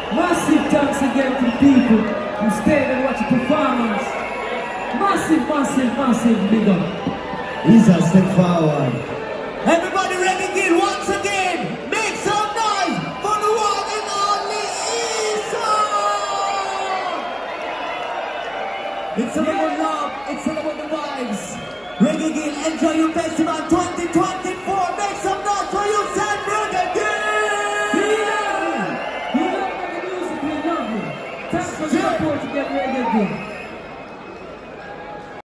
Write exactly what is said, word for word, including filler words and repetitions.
Massive thanks again to people who stayed and watched the performance. Massive, massive, massive big up. Eesah, step forward. Everybody ready, Geel, once again. Make some noise for the one and only Eesah. It's all about love. It's all about the vibes. Reggae Geel, enjoy your festival twenty twenty-four. Make some noise for you, San Reggae Geel. We love you. We love the music. We love you. Thanks for the support to get Reggae Geel.